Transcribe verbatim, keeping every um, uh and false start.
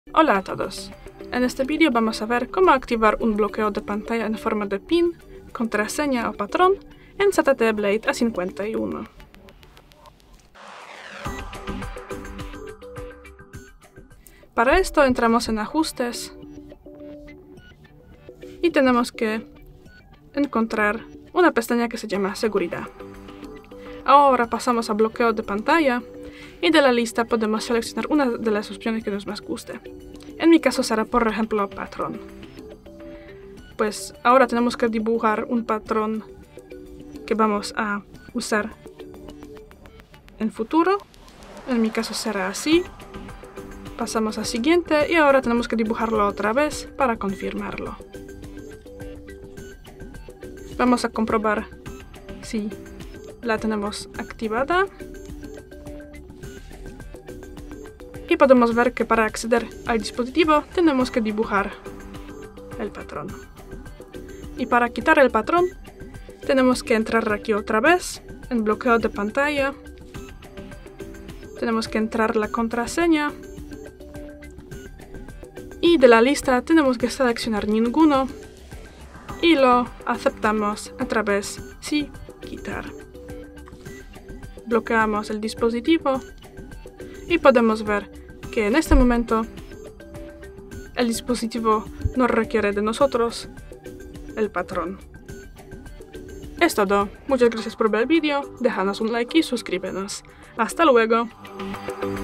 Hola a todos. En este vídeo vamos a ver cómo activar un bloqueo de pantalla en forma de pin, contraseña o patrón en Z T E Blade A cincuenta y uno. Para esto entramos en Ajustes y tenemos que encontrar una pestaña que se llama Seguridad. Ahora pasamos a Bloqueo de pantalla y de la lista podemos seleccionar una de las opciones que nos más guste. En mi caso será, por ejemplo, patrón. Pues ahora tenemos que dibujar un patrón que vamos a usar en futuro. En mi caso será así. Pasamos a siguiente y ahora tenemos que dibujarlo otra vez para confirmarlo. Vamos a comprobar si la tenemos activada. Y podemos ver que para acceder al dispositivo tenemos que dibujar el patrón. Y para quitar el patrón tenemos que entrar aquí otra vez en bloqueo de pantalla. Tenemos que entrar la contraseña. Y de la lista tenemos que seleccionar ninguno. Y lo aceptamos a través sí, quitar. Bloqueamos el dispositivo. Y podemos ver que en este momento el dispositivo no requiere de nosotros el patrón. Es todo. Muchas gracias por ver el vídeo, déjanos un like y suscríbenos. ¡Hasta luego!